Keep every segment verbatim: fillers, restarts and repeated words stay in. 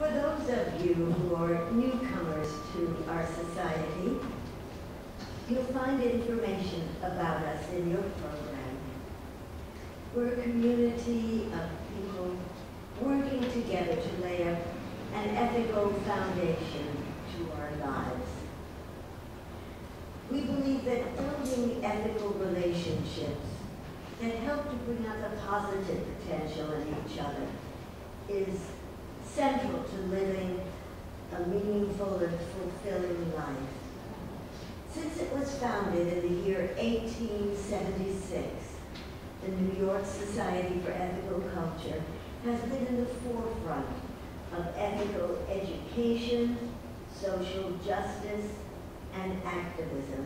For those of you who are newcomers to our society, you'll find information about us in your program. We're a community of people working together to lay a, an ethical foundation to our lives. We believe that building ethical relationships that help to bring out the positive potential in each other is central to living a meaningful and fulfilling life. Since it was founded in the year eighteen seventy-six, the New York Society for Ethical Culture has been in the forefront of ethical education, social justice, and activism,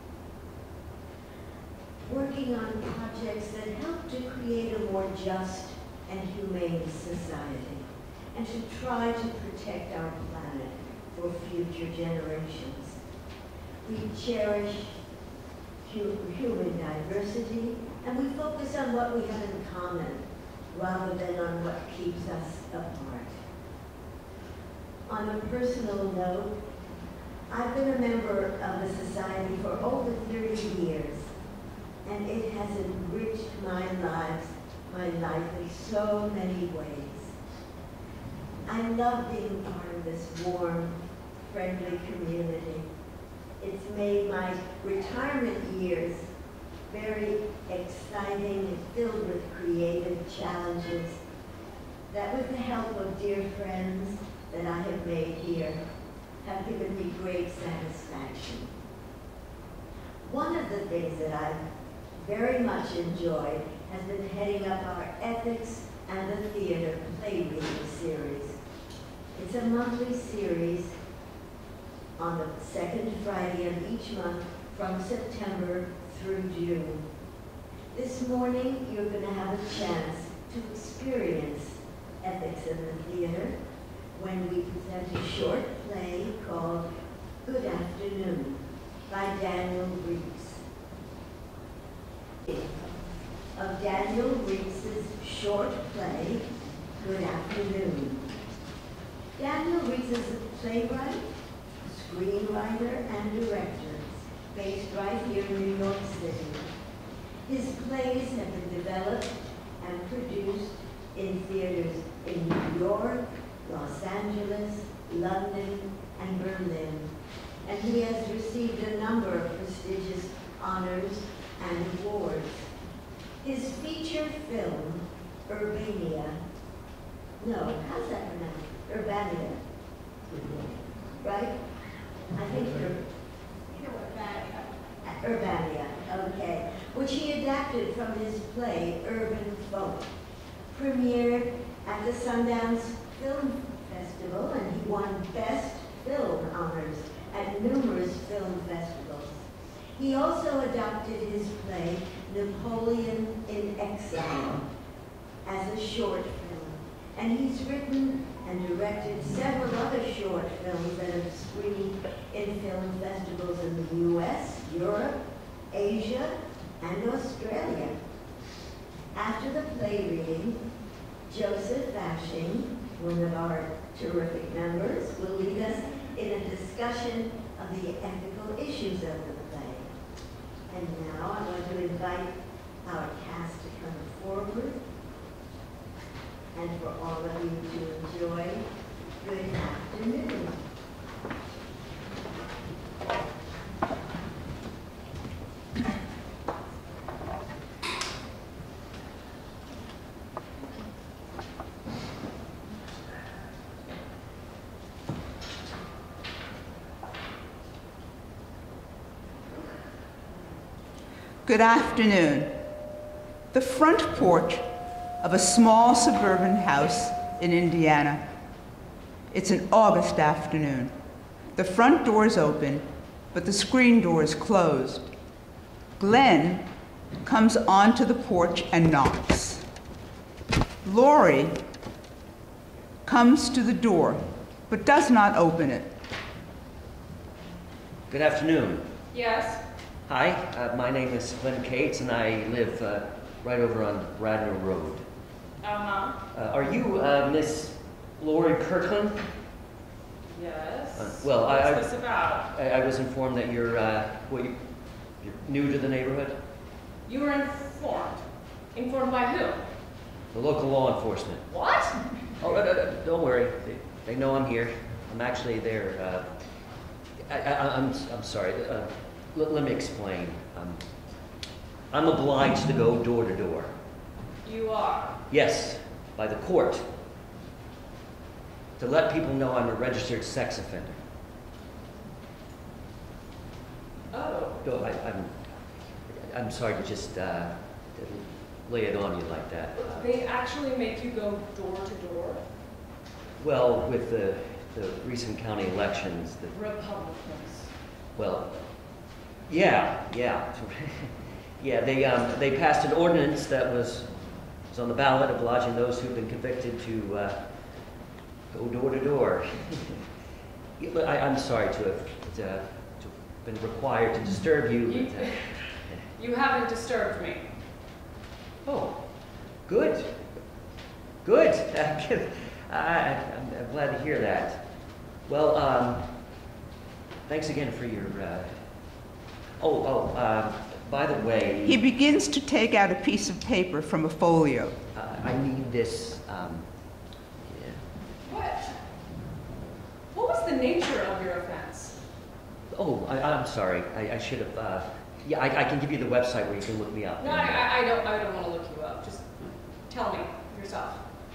working on projects that help to create a more just and humane society, and to try to protect our planet for future generations. We cherish hu human diversity, and we focus on what we have in common, rather than on what keeps us apart. On a personal note, I've been a member of the Society for over thirty years, and it has enriched my lives, my life in so many ways. I love being part of this warm, friendly community. It's made my retirement years very exciting and filled with creative challenges that, with the help of dear friends that I have made here, have given me great satisfaction. One of the things that I've very much enjoyed has been heading up our Ethics and the Theater play reading series. It's a monthly series on the second Friday of each month from September through June. This morning, you're going to have a chance to experience ethics in the theater when we present a short play called Good Afternoon by Daniel Reeves. Of Daniel Reeves' short play, Good Afternoon. Daniel Reeves is a playwright, screenwriter, and director based right here in New York City. His plays have been developed and produced in theaters in New York, Los Angeles, London, and Berlin, and he has received a number of prestigious honors and awards. His feature film, Urbania, no, how's that pronounced? Urbania, right? I think Ur Urbania. Urbania, okay, which he adapted from his play, Urban Folk, premiered at the Sundance Film Festival, and he won Best Film honors at numerous film festivals. He also adapted his play, Napoleon in Exile, as a short film, and he's written and directed several other short films that have screened in film festivals in the U S, Europe, Asia, and Australia. After the play reading, Joseph Fashing, one of our terrific members, will lead us in a discussion of the ethical issues of the play. And now I want to invite our cast to come forward, and for all of you to enjoy Good Afternoon. Good afternoon. The front porch of a small suburban house in Indiana. It's an August afternoon. The front door's open, but the screen door is closed. Glenn comes onto the porch and knocks. Lori comes to the door, but does not open it. Good afternoon. Yes. Hi, uh, my name is Glenn Cates, and I live uh, right over on Radnor Road. Uh-huh. Uh, are you uh, Miss Lori Kirkland? Yes. Uh, well, I- What's I- this about? I, I was informed that you're, uh, what, you, you're new to the neighborhood? You were informed. Informed by who? The local law enforcement. What? Oh, no, no, no, don't worry. They, they know I'm here. I'm actually there. Uh, I, I, I'm, I'm sorry. Uh, let, let me explain. Um, I'm obliged to go door to door. You are. Yes, by the court. To let people know I'm a registered sex offender. Oh. No, I, I'm, I'm sorry to just uh, lay it on you like that. Uh, They actually make you go door to door? well, with the, the recent county elections, the, Republicans. well, yeah, yeah. yeah, they, um, they passed an ordinance that was, was on the ballot obliging those who've been convicted to uh, go door to door. Yeah, but I, I'm sorry to have to, to been required to disturb you. You, but, uh, you haven't disturbed me. oh, good. Good. I, I'm, I'm glad to hear that. Well, um, thanks again for your. Uh, oh, oh. Um, by the way, He begins to take out a piece of paper from a folio. uh, I need this. Um, yeah. What? What was the nature of your offense? Oh, I, I'm sorry. I, I should have. Uh, yeah, I, I can give you the website where you can look me up. No, I, I, I don't. I don't want to look you up. Just tell me yourself.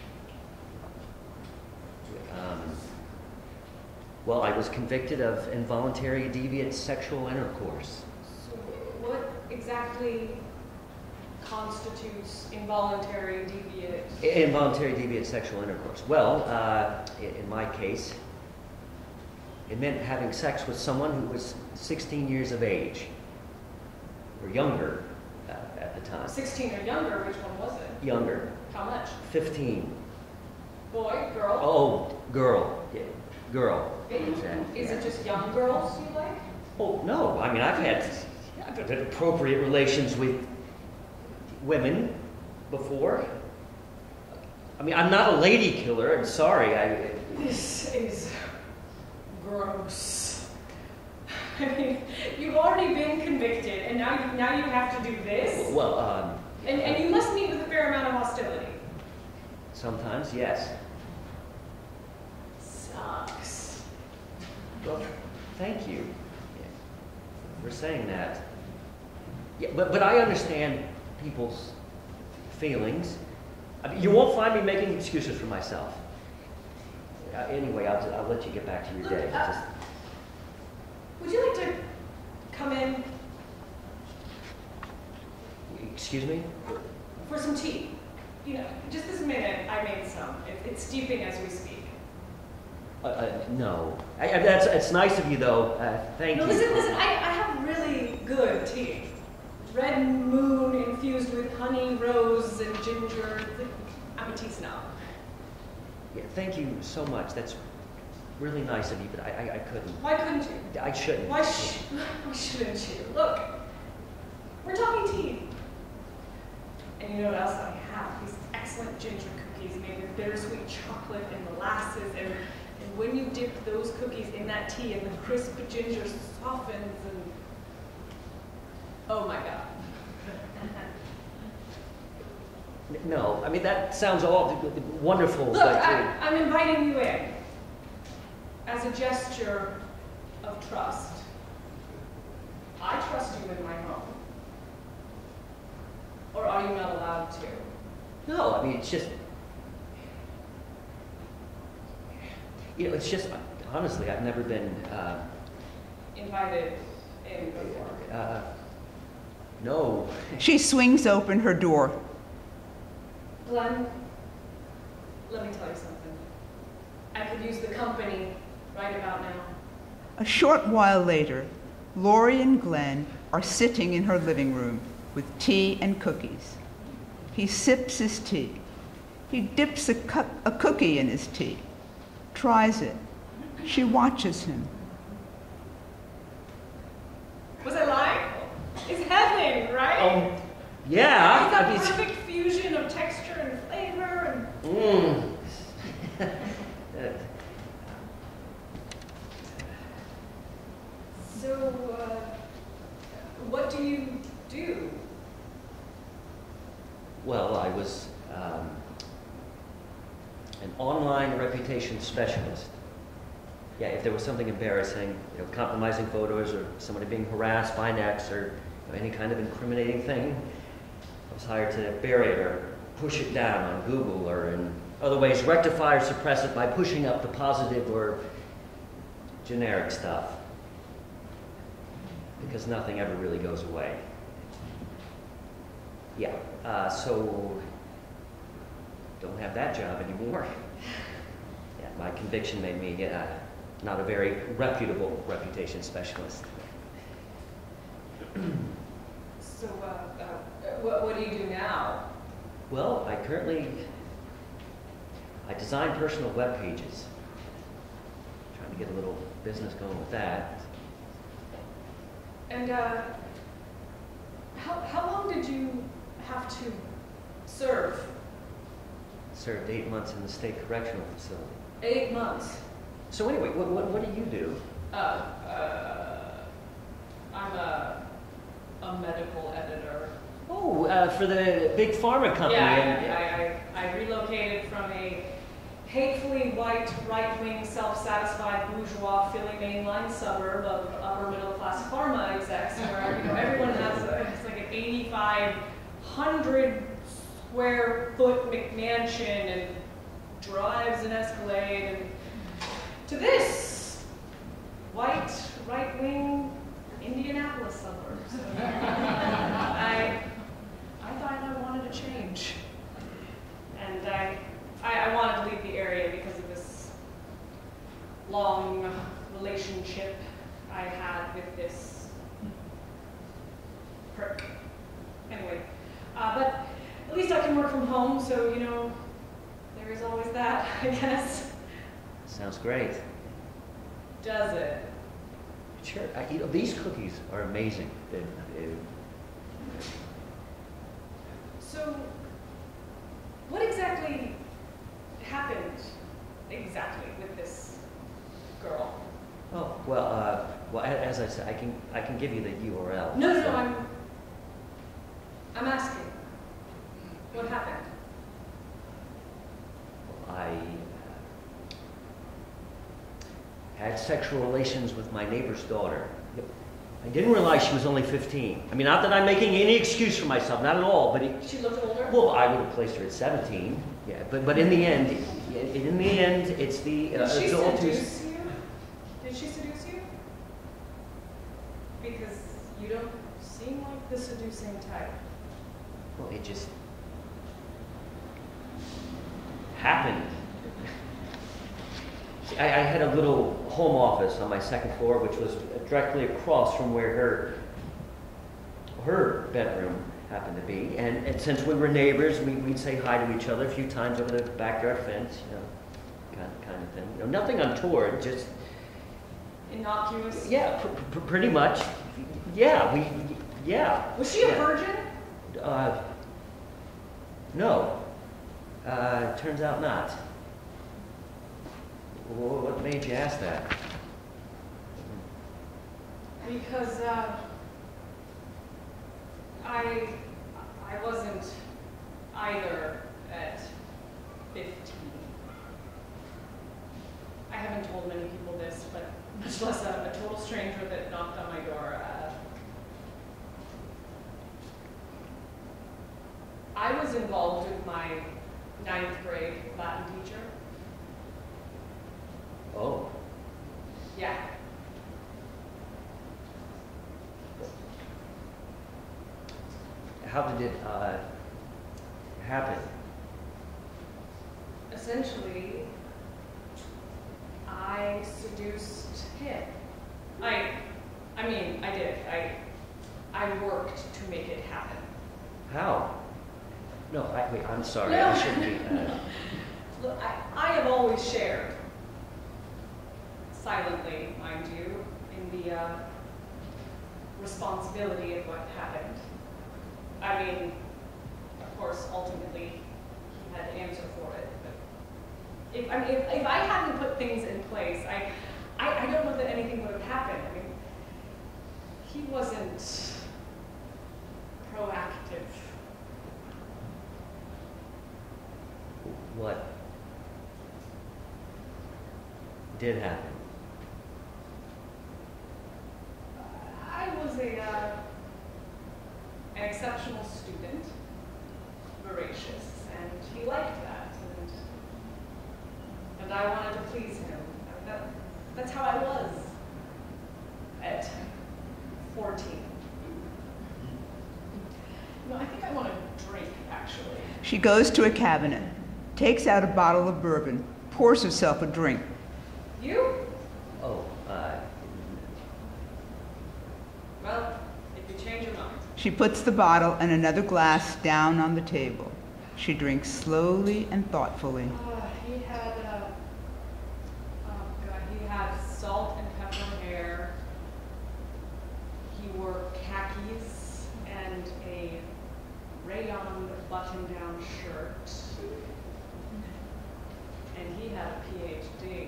Um, well, I was convicted of involuntary deviant sexual intercourse. So, what exactly constitutes involuntary deviant? I- Involuntary deviant sexual intercourse. Well, uh, i- in my case, it meant having sex with someone who was sixteen years of age, or younger uh, at the time. Sixteen or younger. Which one was it? Younger, How much? fifteen. Boy, girl. Oh, girl, yeah, girl. It- Exactly. Is it just young girls you like? Oh, no, I mean, I've had, I've had appropriate relations with women before. I mean, I'm not a lady killer, I'm sorry, I... This is gross. I mean, you've already been convicted, and now you, now you have to do this? Well, um... And, and you must meet with a fair amount of hostility. Sometimes, yes. Sucks. Well, thank you for saying that. Yeah, but, but I understand people's feelings. I mean, you won't find me making excuses for myself. Uh, anyway, I'll, I'll let you get back to your Look, day. uh, Just, Would you like to come in excuse me? for some tea? You know, just this minute, I made some. It, it's steeping as we speak. Uh, uh, no. I, I, that's, it's nice of you, though. Uh, thank No, you. listen, listen, I, I have really good tea. Red moon infused with honey, rose, and ginger. I'm a tea snob. Yeah, thank you so much. That's really nice of you, but I, I, I couldn't. Why couldn't you? I shouldn't. Why, sh why shouldn't you? Look, we're talking tea. And you know what else I have? These excellent ginger cookies made with bittersweet chocolate and molasses. And, and when you dip those cookies in that tea and the crisp ginger softens and... Oh my God. No, I mean, that sounds all wonderful, Look, but... I, uh, I'm inviting you in as a gesture of trust. I trust you with my home. Or are you not allowed to? No, I mean, it's just... You know, it's just, honestly, I've never been, uh, Invited in before. uh, no. She swings open her door. Glenn, let me tell you something. I could use the company right about now. A short while later, Lori and Glenn are sitting in her living room with tea and cookies. He sips his tea. He dips a, cu a cookie in his tea, tries it. She watches him. Was I lying? It's heaven, right? Oh, yeah. It's I a mean, perfect fusion of texture and flavor and... Mm. an online reputation specialist. Yeah, if there was something embarrassing, you know, compromising photos or somebody being harassed by Nex or you know, any kind of incriminating thing, I was hired to bury it or push it down on Google or in other ways rectify or suppress it by pushing up the positive or generic stuff. Because nothing ever really goes away. Yeah, uh, so don't have that job anymore. Yeah, my conviction made me uh, not a very reputable reputation specialist. So, uh, uh, what, what do you do now? Well, I currently, I design personal web pages. Trying to get a little business going with that. And, uh, how, how long did you have to serve? Served eight months in the state correctional facility. Eight months. So anyway, what, what, what do you do? Uh, uh, I'm a, a medical editor. Oh, uh, for the big pharma company. and- Yeah, I, I, I relocated from a hatefully white, right-wing, self-satisfied bourgeois Philly mainline suburb of upper middle-class pharma execs, where you know everyone has a, it's like an eighty-five hundred square foot McMansion and drives an Escalade, and to this white, right-wing Indianapolis suburbs. I, I thought I wanted to change, and I. I, I wanted to leave the area because of this long relationship I had with this prick. Anyway, uh, but at least I can work from home, so, you know, there is always that, I guess. Sounds great. Does it? Sure. I, you know, these cookies are amazing. They, they, So, what exactly happened exactly with this girl? oh, well, uh, well, a- as I said, I can, I can give you the U R L. No, no, So- no, I'm, I'm asking. What happened? I uh, had sexual relations with my neighbor's daughter. I didn't realize she was only fifteen. I mean, not that I'm making any excuse for myself, not at all, but it, She looked older? well, I would have placed her at seventeen. Yeah, but, but in the end, in the end, it's the uh, Did she adult who's... seduce you? Did she seduce you? Because you don't seem like the seducing type. Well, it just happened. See, I, I had a little home office on my second floor, which was directly across from where her her bedroom happened to be. And, and since we were neighbors, we, we'd say hi to each other a few times over the backyard fence, you know, kind, kind of thing. You know, nothing untoward, just Innocuous? yeah, pr- pr- pretty much. Yeah, we yeah. Was she a yeah. virgin? Uh, no. Uh, turns out not. Wh- What made you ask that? Because, uh, I, I wasn't either at fifteen. I haven't told many people this, but much less a, a total stranger that knocked on my door. Uh, I was involved with my ninth grade Latin teacher. Oh, Yeah. how did it uh, happen? Essentially, I seduced him. I, I mean, I did. I, I worked to make it happen. How? No, I, wait, I'm sorry. No. I shouldn't be. Uh, Look, I, I have always shared, silently, mind you, in the uh, responsibility of what happened. I mean, of course, ultimately, he had to answer for it. But if I mean, if, if I hadn't put things in place, I, I, I don't know that anything would have happened. I mean, he wasn't proactive. what? did happen? I was a uh, an exceptional student, voracious, and he liked that, and and I wanted to please him. I mean, that, that's how I was at fourteen. No, I think I want a drink, actually. She goes to a cabinet, takes out a bottle of bourbon, pours herself a drink. You? Oh, uh, Well, if you change your mind. She puts the bottle and another glass down on the table. She drinks slowly and thoughtfully. Uh, he had, uh, oh God, he had salt and pepper hair. He wore khakis and a rayon button-down shirt. And he had a P H D.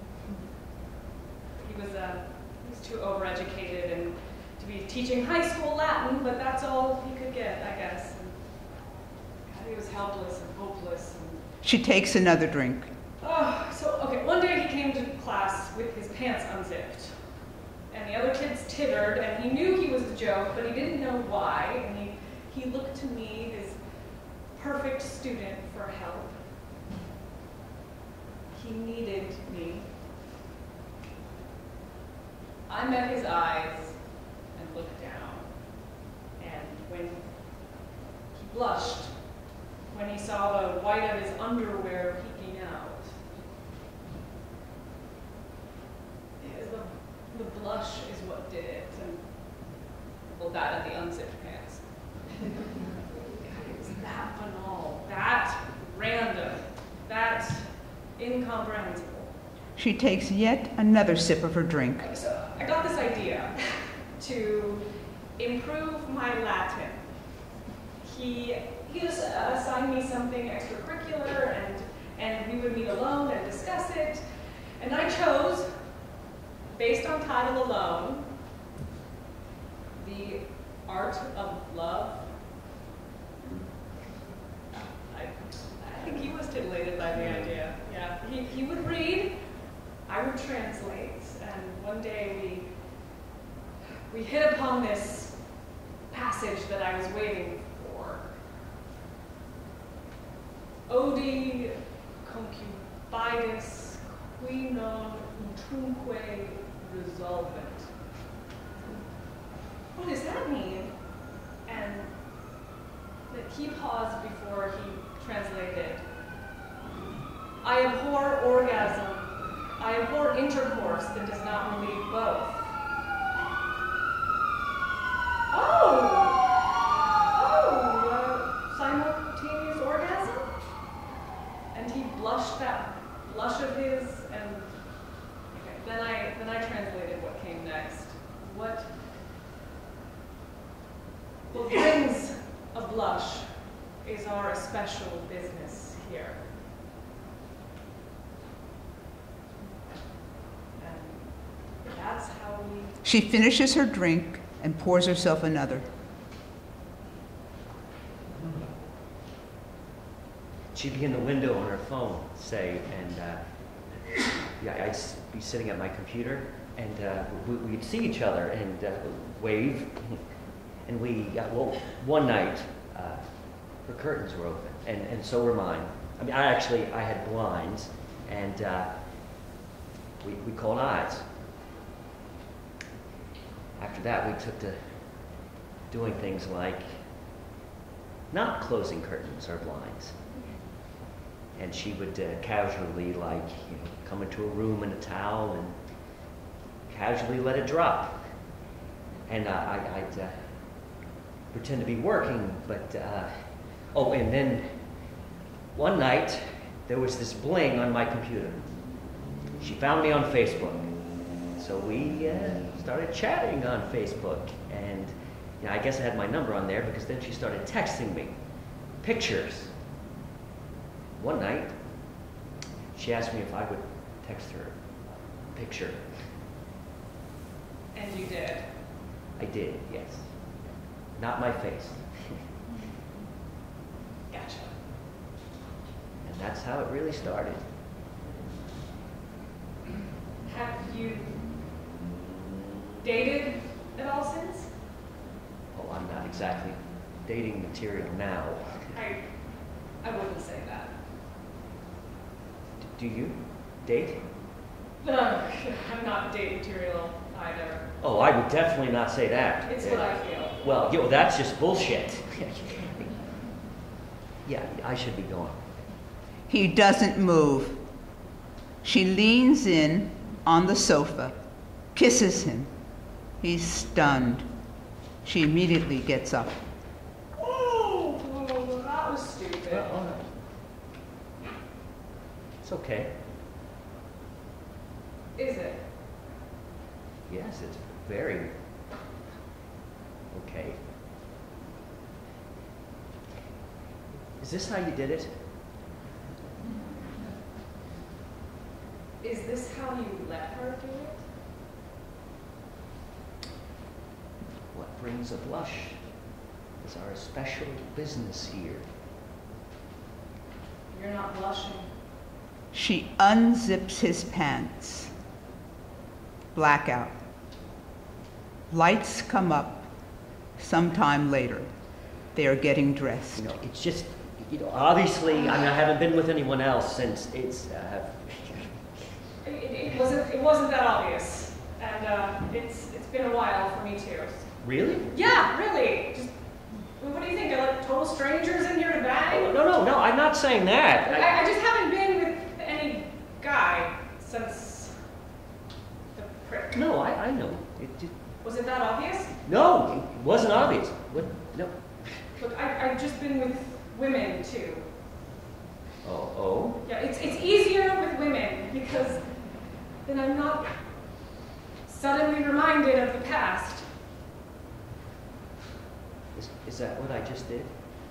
He was, uh, he was too overeducated and to be teaching high school Latin, but that's all he could get, I guess. And God, he was helpless and hopeless. And, She takes another drink. oh, so, okay, one day he came to class with his pants unzipped. And the other kids tittered, and he knew he was a joke, but he didn't know why. And he, he looked to me, his perfect student, for help. He needed me. I met his eyes and looked down. And when he blushed, when he saw the white of his underwear peeking out, it was the, the blush is what did it. And, well, that and the unzipped pants. God, it was that banal, that random, that incomprehensible. She takes yet another sip of her drink. So I got this idea to improve my Latin. He he just assigned me something extracurricular, and and we would meet alone and discuss it. And I chose, based on title alone, The Art of Love. I, I think he was titillated by the idea. Yeah, he, he would read, I would translate, and one day we we hit upon this passage that I was waiting for. Odi concubidis qui non utrumque resolvent. What does that mean? And that he paused before he translated. I abhor orgasm. I abhor intercourse that does not relieve both. Oh! Oh! Uh, simultaneous orgasm? And he blushed that blush of his, and okay, then I then I translated what came next. What what brings a blush is our especial business here. And that's how we She finishes her drink and pours herself another. she'd be in the window on her phone, say, and uh, yeah, I'd s- be sitting at my computer, and uh, we, we'd see each other and uh, wave, and we, uh, well, one night, uh, her curtains were open, and, and so were mine. I mean, I actually, I had blinds, and uh, we, we called eyes. After that, we took to doing things like not closing curtains or blinds. And she would uh, casually, like, you know, come into a room in a towel and casually let it drop. And uh, I, I'd uh, pretend to be working, but, uh, oh, and then one night, there was this bling on my computer. She found me on Facebook. So we uh, started chatting on Facebook. And you know, I guess I had my number on there because then she started texting me pictures. One night, she asked me if I would text her a picture. and you did. I did, yes. Not my face. Gotcha. And that's how it really started. Have you dated at all since? Oh, I'm not exactly dating material now. I, I wouldn't say that. D- do you date? No, I'm not date material either. Oh, I would definitely not say that. It's what I feel. Well, yo, that's just bullshit. Yeah, I should be going. He doesn't move. She leans in on the sofa, kisses him. He's stunned. She immediately gets up. Oh, oh, that was stupid. Well, all right. It's okay. Is it? Yes, it's very okay. Is this how you did it? Is this how you let her do it? What brings a blush is our special business here. You're not blushing. She unzips his pants. Blackout. Lights come up sometime later. They are getting dressed. You know, it's just, you know, obviously, I mean, I haven't been with anyone else since it's, uh, It, it, it wasn't. It wasn't that obvious, and uh, it's it's been a while for me too. really? Yeah, really. Just what do you think? I let total strangers in here to Oh, bang? no, no, no, I'm not saying that. I- I, I just haven't been with any guy since the prick. no, I, I know. It, it, Was it that obvious? no, it wasn't obvious. What? No. Look, I, I've just been with women too. Oh, oh? Yeah, it's it's easier with women because then I'm not suddenly reminded of the past. Is, is that what I just did?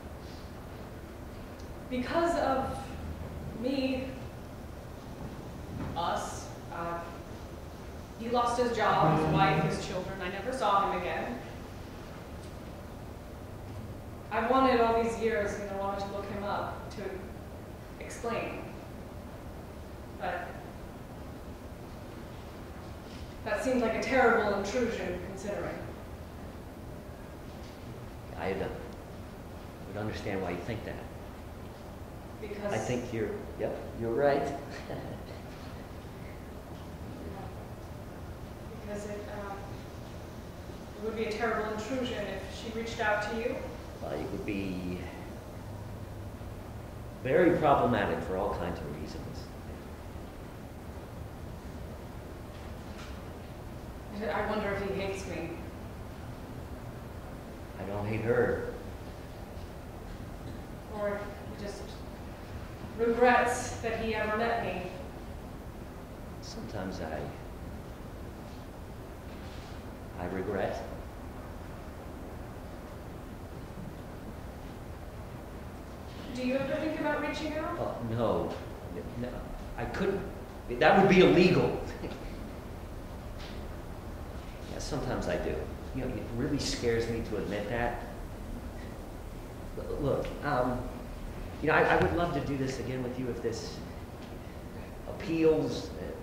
Because of me, us, uh, he lost his job, his wife, his children. I never saw him again. I wanted all these years, and I wanted to look him up to explain. But that seemed like a terrible intrusion, considering. I uh, would understand why you think that. Because I think you're, yep, you're right. because it, uh, it would be a terrible intrusion if she reached out to you. Uh, it would be very problematic for all kinds of reasons. I wonder if he hates me. I don't hate her. Or if he just regrets that he ever met me. Sometimes I, I regret. Do you ever think about reaching out? Oh, no, no, I couldn't. That would be illegal. Yeah, sometimes I do. You know, it really scares me to admit that. L- Look, um, you know, I, I would love to do this again with you if this appeals. Uh,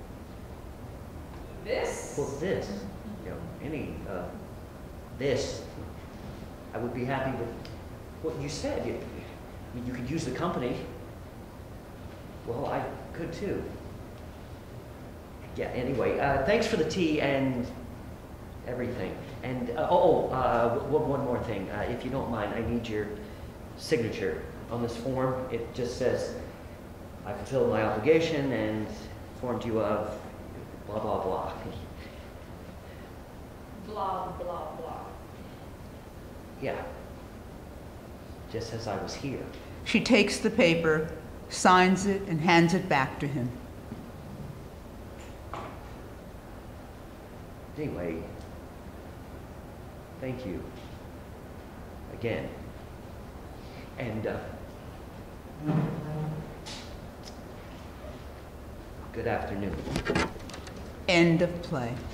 This? well, this, you know, any uh, this, I would be happy with what you said. You, I mean, you could use the company. Well, I could too. Yeah, anyway, uh, thanks for the tea and everything. And, uh, oh, uh, one, one more thing. Uh, if you don't mind, I need your signature on this form. It just says, I fulfilled my obligation and informed you of blah, blah, blah. Blah, blah, blah. Yeah. Just as I was here. She takes the paper, signs it, and hands it back to him. Anyway, thank you again. And uh, good afternoon. End of play.